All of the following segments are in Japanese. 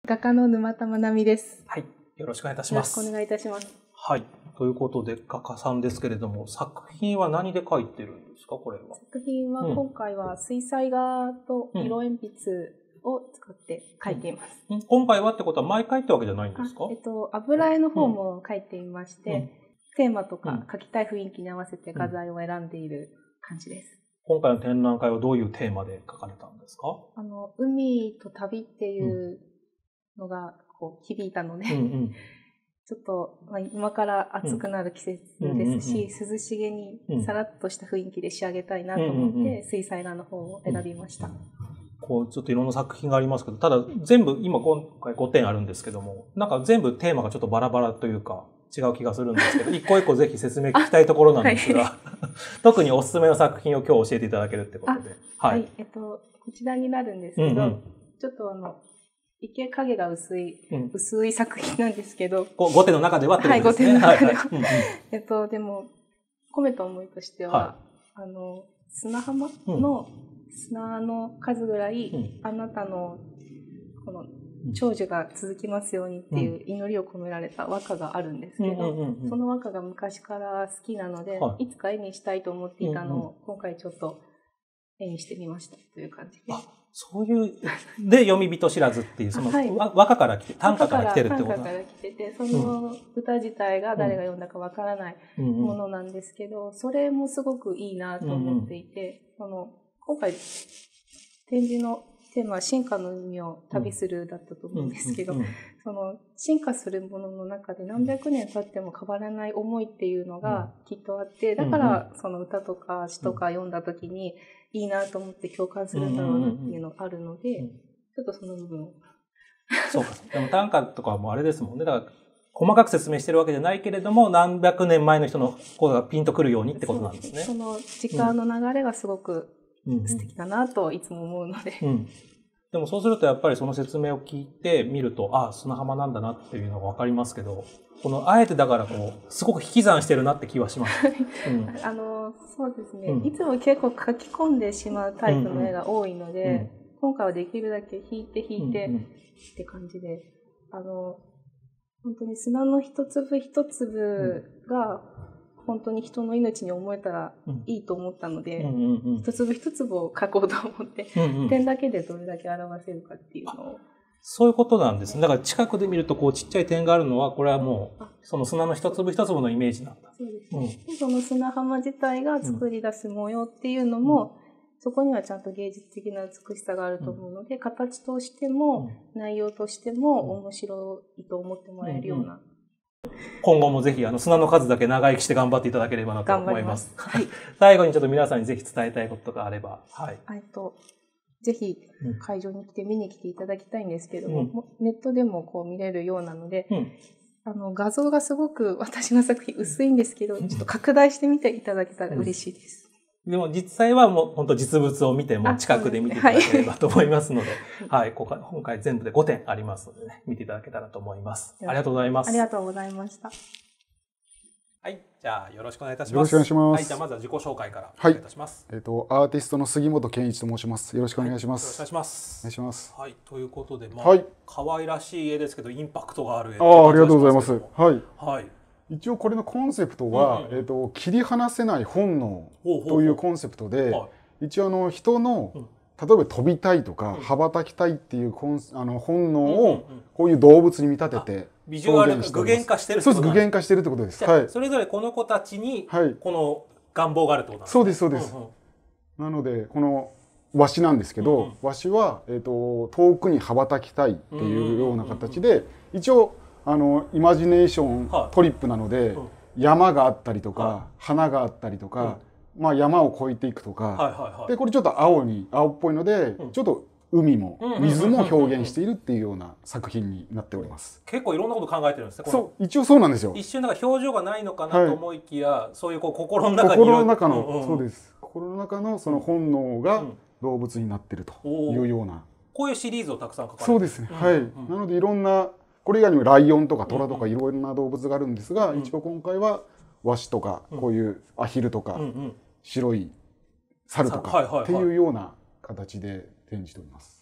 画家の沼田まなみです。 はい、よろしくお願いいたします。 よろしくお願いいたします。 はい、ということで画家さんですけれども、作品は何で描いてるんですか、これは。 作品は今回は水彩画と色鉛筆を使って描いています。 今回はってことは毎回ってわけじゃないんですか？ 油絵の方も描いていまして、テーマとか描きたい雰囲気に合わせて画材を選んでいる感じです。 今回の展覧会はどういうテーマで描かれたんですか？ 海と旅っていうのがこう響いたので、ちょっと、今から暑くなる季節ですし、涼しげにさらっとした雰囲気で仕上げたいなと思って、水彩画の方を選びました。 こうちょっといろんな作品がありますけど、ただ全部今回5点あるんですけども、なんか全部テーマがちょっとバラバラというか違う気がするんですけど、一個一個ぜひ説明聞きたいところなんですが、特におすすめの作品を今日教えていただけるってことで。 はい。こちらになるんですけど、ちょっと池影が薄い作品なんですけど。 5点の中ではってことですね。 はい、5点の中では。でも、込めた思いとしては、砂浜の砂の数ぐらい、あなたのこの長寿が続きますようにっていう祈りを込められた和歌があるんですけど、その和歌が昔から好きなので、いつか絵にしたいと思っていたのを、今回ちょっと絵にしてみましたという感じで。 そういう、で、読み人知らずっていう、その、和歌から来て、短歌から来てるってこと短歌から来てて、その歌自体が誰が読んだかわからないものなんですけど、それもすごくいいなと思っていて、今回、展示のテーマは進化の海を旅するだったと思うんですけど、その進化するものの中で何百年経っても変わらない思いっていうのがきっとあって、だからその歌とか詩とか読んだ時にいいなと思って共感するんだろうなっていうのがあるので、ちょっとその部分を。 そうか。でも短歌とかもあれですもんね。だから細かく説明してるわけじゃないけれども、何百年前の人の声がピンとくるようにってことなんですね。 その時間の流れがすごく素敵だなといつも思うので。 でもそうするとやっぱりその説明を聞いてみると、ああ、砂浜なんだなっていうのがわかりますけど、あえてだからすごく引き算してるなって気はします。 そうですね。いつも結構書き込んでしまうタイプの絵が多いので、今回はできるだけ引いてって感じで、本当に砂の一粒一粒が本当に人の命に思えたらいいと思ったので、一粒一粒を描こうと思って、点だけでどれだけ表せるかっていうのを。 そういうことなんですね。だから近くで見るとちっちゃい点があるのは、これはもうその砂の一粒一粒のイメージなんだ。 そうですね。その砂浜自体が作り出す模様っていうのも、そこにはちゃんと芸術的な美しさがあると思うので、形としても内容としても面白いと思ってもらえるような。 今後もぜひ砂の数だけ長生きして頑張っていただければなと思います。最後にちょっと皆さんにぜひ伝えたいことがあれば。 ぜひ会場に見に来ていただきたいんですけども、ネットでも見れるようなので、画像がすごく私の作品薄いんですけど、ちょっと拡大してみていただけたら嬉しいです。 でも実際はもう本当実物を見ても近くで見ていただければと思いますので、今回全部で5点ありますのでね、見ていただけたらと思います。ありがとうございます。 ありがとうございました。 はい、じゃあよろしくお願いいたします。 よろしくお願いします。 じゃあまずは自己紹介からお願いいたします。 アーティストの杉本健一と申します。よろしくお願いします。 よろしくお願いします。 お願いします。 はい、ということで、可愛らしい絵ですけどインパクトがある絵。 ありがとうございます。はい。一応これのコンセプトは、切り離せない本能というコンセプトで、一応人の例えば飛びたいとか羽ばたきたいっていう本能をこういう動物に見立ててビジュアル具現化してるってことです。 そうです、具現化してるってことです。 それぞれこの子たちにこの願望があるってことなんですね。 そうです、そうです。なのでこのワシなんですけど、ワシは遠くに羽ばたきたいっていうような形で、一応イマジネーショントリップなので、山があったりとか花があったりとか、山を越えていくとかで、これちょっと青っぽいので、ちょっと海も水も表現しているっていうような作品になっております。 結構いろんなこと考えてるんですね。 一応そうなんですよ。 一瞬表情がないのかなと思いきや、そういう心の中のそうです。心の中のその本能が動物になってるというような。 こういうシリーズをたくさん描かれてる。 そうですね。なのでいろんな、これ以外にもライオンとかトラとかいろんな動物があるんですが、一応今回はワシとかこういうアヒルとか白い猿とかっていうような形で展示しております。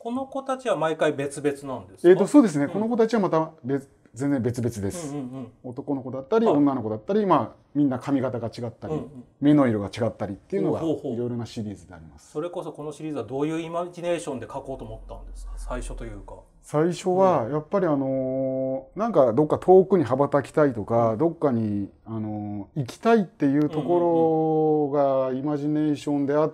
この子たちは毎回別々なんですか？ そうですね、この子たちはまた全然別々です。男の子だったり女の子だったり、みんな髪型が違ったり、目の色が違ったりっていうのがいろいろなシリーズであります。 それこそこのシリーズはどういうイマジネーションで描こうと思ったんですか？最初というか。 最初はやっぱりなんかどっか遠くに羽ばたきたいとか、どっかに行きたいっていうところがイマジネーションであって、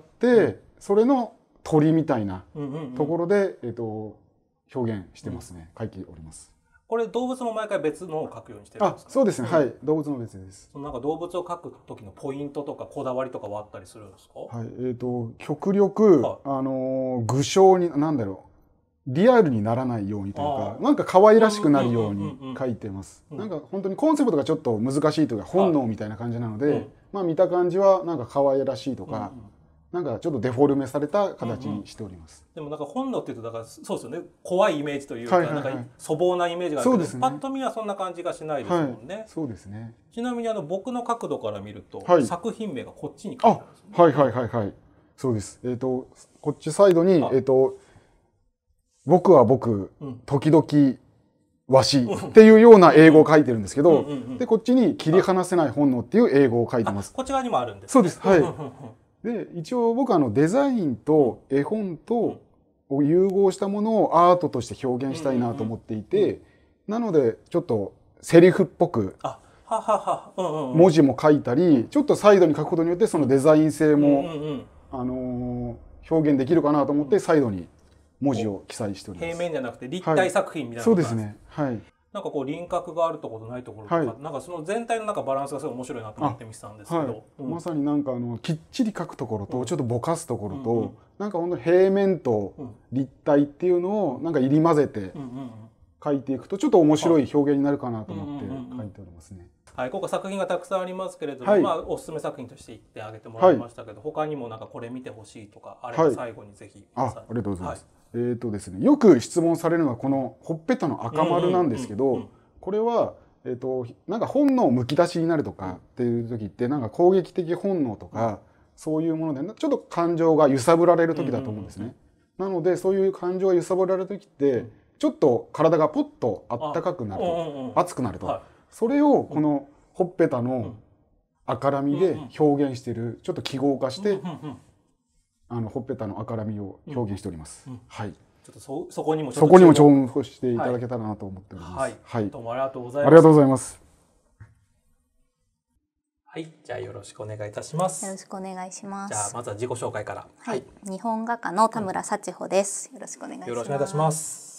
それの鳥みたいなところで表現してますね。描いております。 これ動物も毎回別のを描くようにしてるんですか？ そうですね。はい、動物も別です。 なんか動物を描く時のポイントとかこだわりとかはあったりするんですか？ はい、極力具象にリアルにならないようにというか、なんか可愛らしくなるように描いてます。なんか本当にコンセプトがちょっと難しいというか本能みたいな感じなので、見た感じはなんか可愛らしいとか。なんかちょっとデフォルメされた形にしております。 でもなんか本能っていうとだからそうですよね。怖いイメージというか、なんか粗暴なイメージがあるけど、パッと見はそんな感じがしないですもんね。 そうですね。 ちなみに僕の角度から見ると、作品名がこっちに書いてあるんですね。 はい。そうです。こっちサイドに僕は僕、時々わしっていうような英語を書いてるんですけど、でこっちに切り離せない本能っていう英語を書いてます。 こっち側にもあるんです。 そうです。はい。で一応僕はデザインと絵本とを融合したものをアートとして表現したいなと思っていて、なのでちょっとセリフっぽく文字も書いたり、ちょっとサイドに書くことによってそのデザイン性も表現できるかなと思ってサイドに文字を記載しております。 平面じゃなくて立体作品みたいな。 そうですね。はい。 なんかこう輪郭があるところとないところとか、なんかその全体のなんかバランスがすごい面白いなと思って見てたんですけど、 まさになんかきっちり描くところとちょっとぼかすところと、なんか本当に平面と立体っていうのをなんか入り混ぜて描いていくとちょっと面白い表現になるかなと思って描いておりますね。 はい、今回作品がたくさんありますけれども、おすすめ作品として言ってあげてもらいましたけど、他にもなんかこれ見てほしいとかあれば最後にぜひ。 ありがとうございます。ですね、よく質問されるのはこのほっぺたの赤丸なんですけど、これはなんか本能むき出しになるとかっていう時ってなんか攻撃的本能とかそういうものでちょっと感情が揺さぶられる時だと思うんですね。なのでそういう感情が揺さぶられる時ってちょっと体がポッとあったかくなると、熱くなると、それをこのほっぺたの赤らみで表現している、ちょっと記号化してほっぺたの赤らみを表現しております。はい。 ちょっとそこにも重宝していただけたらなと思っております。 はい。どうもありがとうございます。 ありがとうございます。 はい、じゃあよろしくお願いいたします。 よろしくお願いします。 じゃあまずは自己紹介から。 はい。日本画家の田村幸穂です。よろしくお願いします。 よろしくお願いいたします。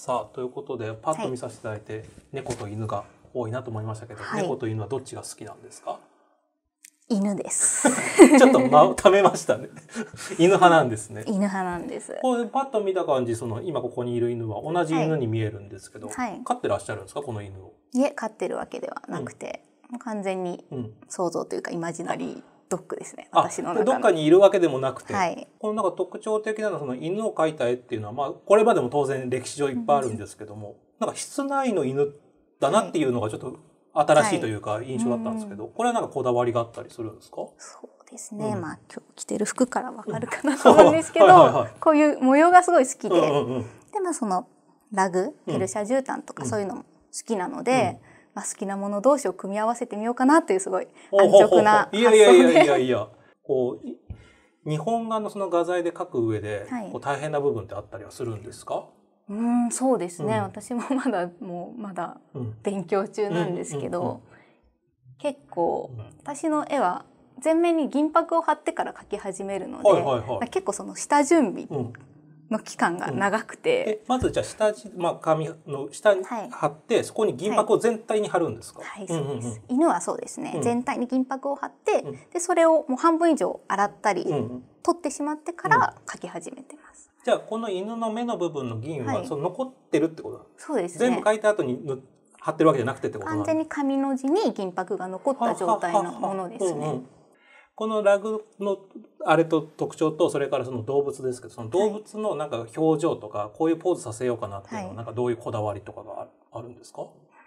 さあということでパッと見させていただいて、猫と犬が多いなと思いましたけど、猫と犬はどっちが好きなんですか？ 犬です。 ちょっと間をためましたね。犬派なんですね。 犬派なんです。 これパッと見た感じ、今ここにいる犬は同じ犬に見えるんですけど、飼ってらっしゃるんですかこの犬を？ いえ、飼ってるわけではなくて、完全に想像というかイマジナリードッグですね。私の中の。 どっかにいるわけでもなくて、このなんか特徴的なのは犬を描いた絵っていうのはこれまでも当然歴史上いっぱいあるんですけども、なんか室内の犬だなっていうのがちょっと新しいというか印象だったんですけど、これはなんかこだわりがあったりするんですか？ そうですね。今日着てる服からわかるかなと思うんですけど、こういう模様がすごい好きで、でそのラグ、ペルシャ絨毯とかそういうのも好きなので、好きなもの同士を組み合わせてみようかなというすごい安直な発想で。 いやこう日本画のその画材で描く上で大変な部分ってあったりはするんですか？ そうですね、私もまだ勉強中なんですけど、結構私の絵は全面に銀箔を貼ってから描き始めるので、結構その下準備の期間が長くて、 まずじゃあ紙の下に貼って、そこに銀箔を全体に貼るんですか？ はい、そうです。犬はそうですね、全体に銀箔を貼って、でそれをもう半分以上洗ったり、取ってしまってから描き始めてます。 じゃあこの犬の目の部分の銀は残ってるってことなんですか？ そうですね。 全部描いた後に貼ってるわけじゃなくてってことなんですか？ 完全に紙の字に銀箔が残った状態のものですね。 このラグのあれと特徴と、それからその動物ですけど、その動物のなんか表情とかこういうポーズさせようかなっていうのはなんかどういうこだわりとかがあるんですか？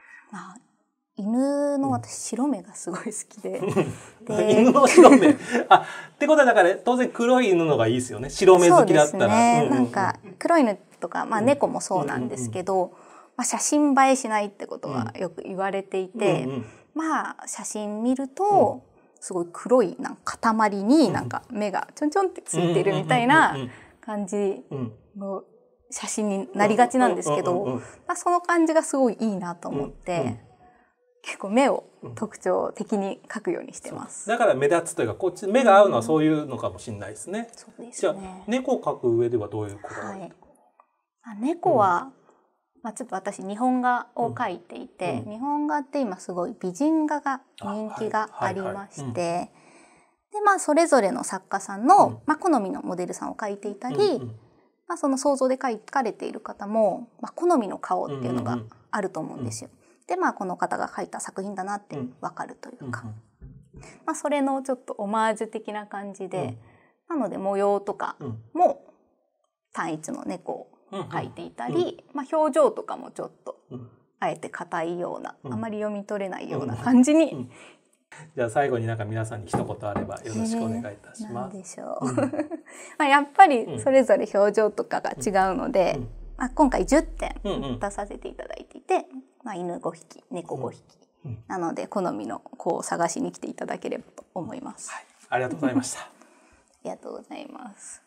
犬の私白目がすごい好きで、 犬の白目ってことはだから当然黒い犬のがいいですよね。白目好きだったら。 なんか黒い犬ってとか、まあ、猫もそうなんですけど、まあ、写真映えしないってことはよく言われていて、まあ写真見るとすごい黒いなんか塊になんか目がちょんちょんってついてるみたいな感じの写真になりがちなんですけど、その感じがすごいいいなと思って、結構目を特徴的に描くようにしてます。 だから目立つというか、こっち目が合うのはそういうのかもしれないですね。 そうですね。 じゃあ猫を描く上ではどういうことなの？ 猫は、まあ、ちょっと私日本画を描いていて、日本画って今すごい美人画が人気がありまして、でまあそれぞれの作家さんの、まあ、好みのモデルさんを描いていたり、まあ、その想像で描かれている方も、まあ、好みの顔っていうのがあると思うんですよ。でまあこの方が描いた作品だなって分かるというか、まあ、それのちょっとオマージュ的な感じで、なので模様とかも単一の猫を描いていたり、まあ、表情とかもちょっとあえて硬いような、あまり読み取れないような感じに。 じゃあ最後になんか皆さんに一言あればよろしくお願いいたします。 なんでしょう。まあやっぱりそれぞれ表情とかが違うので、まあ、今回10点出させていただいていて、まあ、犬5匹猫5匹なので好みの子を探しに来ていただければと思います。 はい、ありがとうございました。 ありがとうございます。